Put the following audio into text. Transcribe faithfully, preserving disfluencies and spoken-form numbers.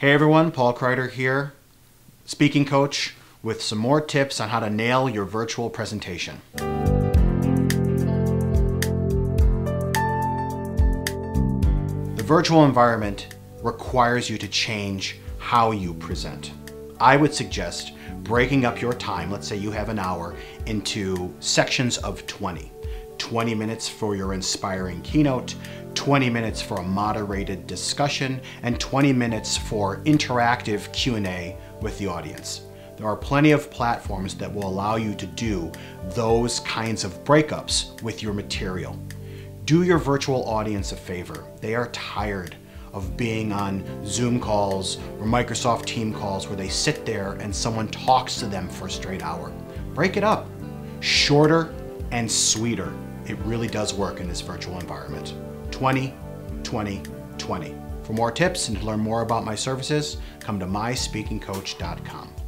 Hey everyone, Paul Kreiter here, speaking coach with some more tips on how to nail your virtual presentation. The virtual environment requires you to change how you present. I would suggest breaking up your time, let's say you have an hour, into sections of twenty. twenty minutes for your inspiring keynote, twenty minutes for a moderated discussion, and twenty minutes for interactive Q and A with the audience. There are plenty of platforms that will allow you to do those kinds of breakups with your material. Do your virtual audience a favor. They are tired of being on Zoom calls or Microsoft Team calls where they sit there and someone talks to them for a straight hour. Break it up. Shorter and sweeter. It really does work in this virtual environment. twenty, twenty, twenty. For more tips and to learn more about my services, come to my speaking coach dot com.